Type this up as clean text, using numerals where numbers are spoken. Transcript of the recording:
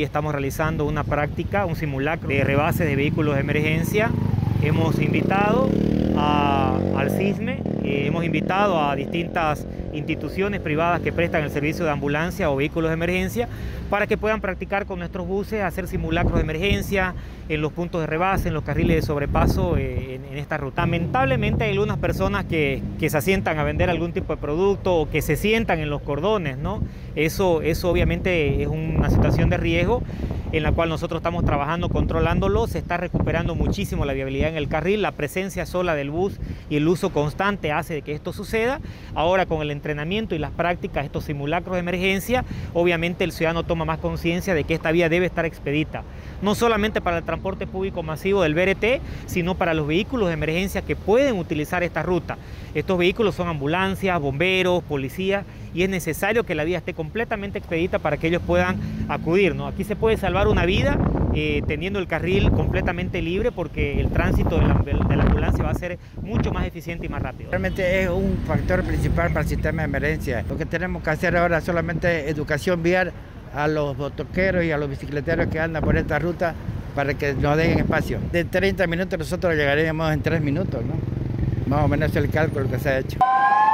estamos realizando una práctica, un simulacro de rebase de vehículos de emergencia. Hemos invitado al CISME, hemos invitado a distintas instituciones privadas que prestan el servicio de ambulancia o vehículos de emergencia para que puedan practicar con nuestros buses, hacer simulacros de emergencia en los puntos de rebase, en los carriles de sobrepaso en esta ruta. Lamentablemente hay algunas personas que se asientan a vender algún tipo de producto o que se sientan en los cordones, ¿no? Eso obviamente es una situación de riesgo en la cual nosotros estamos trabajando, controlándolo. Se está recuperando muchísimo la viabilidad en el carril, la presencia sola del bus y el uso constante hace de que esto suceda. Ahora con el entrenamiento y las prácticas, estos simulacros de emergencia, obviamente el ciudadano toma más conciencia de que esta vía debe estar expedita, no solamente para el transporte público masivo del BRT, sino para los vehículos de emergencia que pueden utilizar esta ruta. Estos vehículos son ambulancias, bomberos, policías, y es necesario que la vía esté completamente expedita para que ellos puedan acudir, ¿no? Aquí se puede salvar una vida teniendo el carril completamente libre, porque el tránsito de la ambulancia va a ser mucho más eficiente y más rápido. Realmente es un factor principal para el sistema de emergencia. Lo que tenemos que hacer ahora es solamente educación vial a los motoqueros y a los bicicleteros que andan por esta ruta para que nos den espacio. De 30 minutos nosotros llegaremos en 3 minutos, ¿no? Más o menos es el cálculo que se ha hecho.